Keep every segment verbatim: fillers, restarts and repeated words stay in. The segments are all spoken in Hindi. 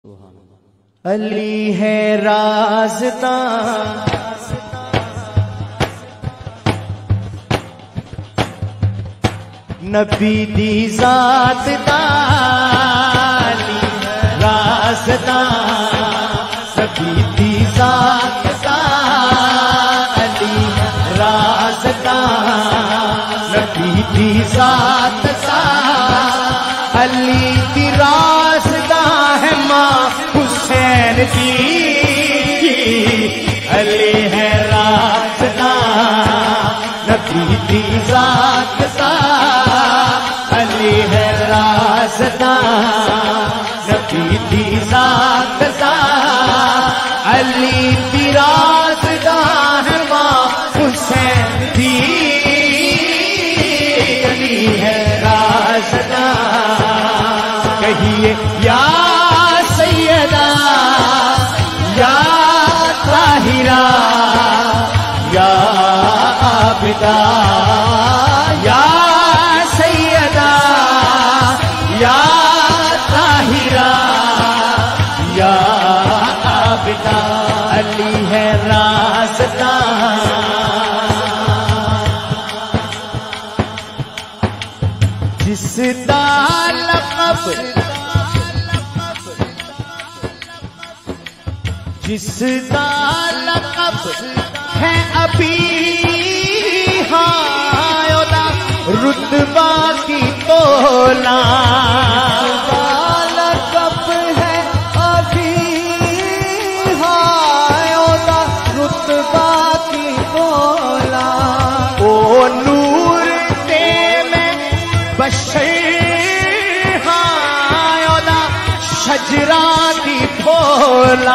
अली है राज़दां नबी दी ज़ात दा, अली राज़दां नबी दी ज़ात दा, अली राज़दां नबी दी ज़ात दा, अली दी राज़दां है मां हुसैन की, अली है राज़दां नबी दी ज़ात दा, अली है राज़दां नबी दी ज़ात दा, अली दी राज़दां है मां हुसैन दी, अली है राज़दां। कहिए या सैयदा या ताहिरा या आबिदा, या सैयदा या ताहिरा या आबिदा, अली है राज़दां। जिसदा लक़ब जिसदा लक़ब है अभी हायोदा रुतबा की तोला, लक़ब है अभी हायोदा रुतबा की तोला, ओ नूर ते में बशर हायोदा शजरा की फूला,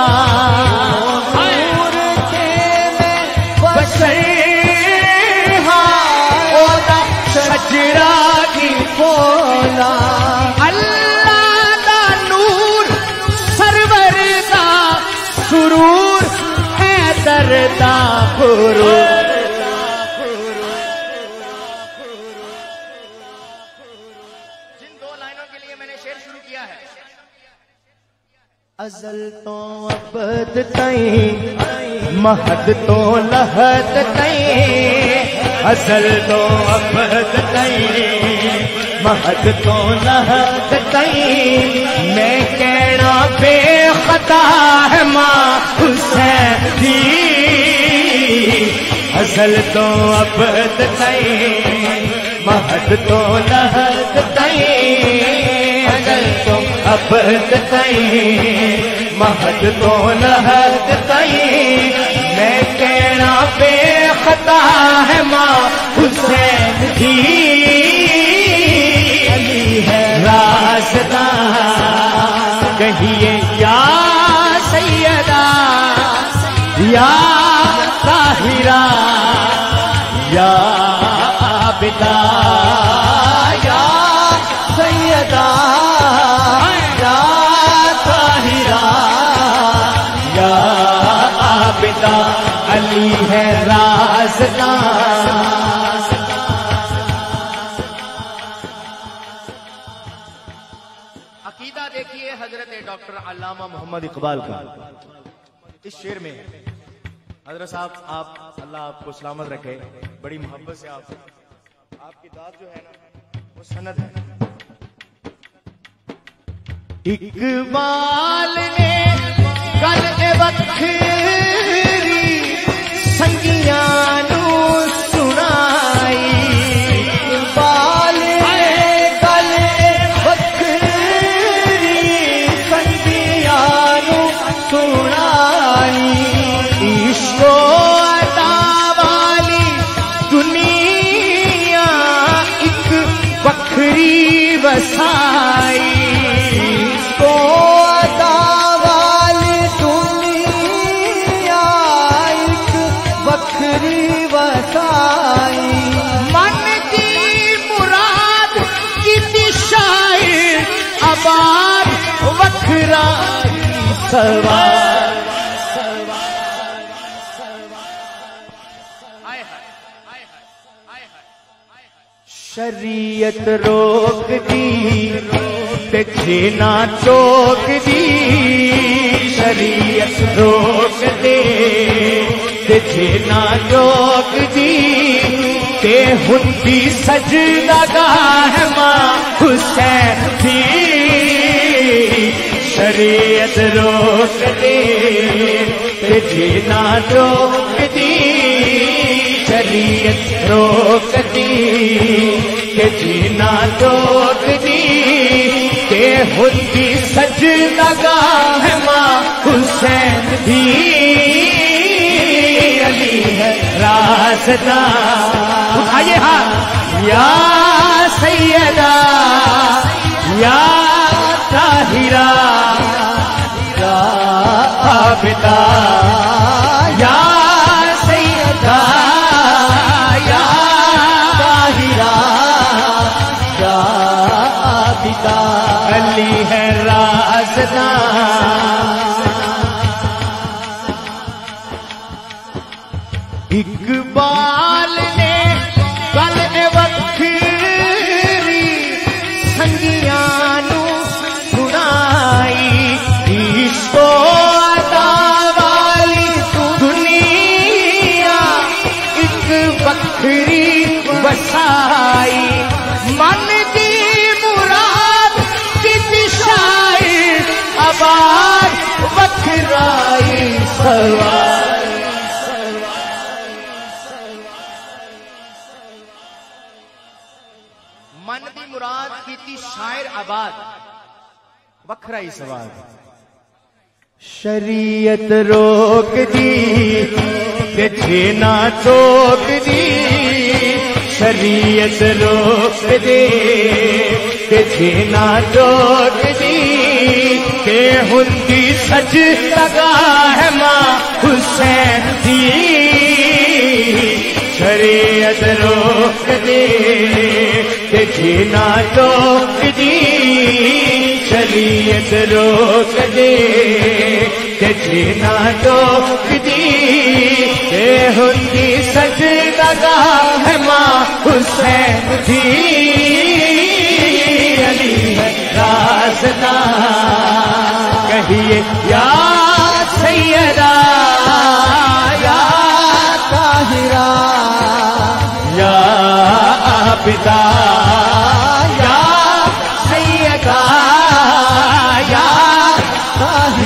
शजरा की फूला, अल्लाह दा नूर सरवर दा सुरूर है दरदा खुरूर। जिन दो लाइनों के लिए मैंने शेर शुरू किया है, अज़ल तो अबद तईं महद तो लहद तईं, अज़ल तो अबद तईं महद तो लहद तईं, मैं कहना बेखता है मां हुसैन दी, अज़ल तो अबद तईं महद तो लहद तईं, अज़ल तो अबद तईं महद तो लहद तईं, मैं कहना बेखता है मां हुसैन की, अली है राज़दां। कहिए या सैयदा या ताहिरा या आबिदा, या सैयदा या ताहिरा या आबिदा, अली है राज़दां। अकीदा देखिए हजरत डॉक्टर अल्लामा मोहम्मद इकबाल का, इस शेर में हजरत साहब आप अल्लाह आपको सलामत रखे, बड़ी मोहब्बत से आप आपकी दाद जो है ना वो सनद है। इकबाल ने कल वखरी संगियां नू सुनाई, इकबाल ने कल वखरी संगियां नू सुनाई, इश्को अता वाली दुनिया एक वखरी वसाई, इसको अता वाली दुनिया एक वखरी वसाई, मन की मुराद की दिशाएं आबाद वखरा सवार। शरीयत रोक दी ते जीना चोक दी शरीयत रोक दे ते जीना चोक दी ते हुंदी सजदा गाह मां हुसैन दी शरीयत रोक दे ते जीना चोक दी शरीयत रोक दी के जीना चोक दी के हुंदी सजदा गाह मां हुसैन दी अली है रास्ता उठाइए हाथ या सैयदा या ताहिरा या आबिदा या सैयदा या ताहिरा या आबिदा अली है रास्ता इकबाल ने कल वखरी संगियां नू सुनाई इश्को अदा वाली दुनिया एक वखरी वसाई मन की मुराद की शायर आबाद वखराई सवाई मन दी मुराद कीती शायर आबाद वखरा ही सवाल शरीयत रोक दी ते जीना चोक दी शरीयत रोक दे ते जीना चोक दी के हुंदी सजदा गाह मां हुसैन दी शरीयत रोक दे ते जीना चोक दी शरीयत रोक दे ते जीना चोक दी ते हुंदी सजदा गाह मां हुसैन दी अली है रास्ता कहिए या सैयदा या ताहिरा या आबिदा या सैयदा या ताहिरा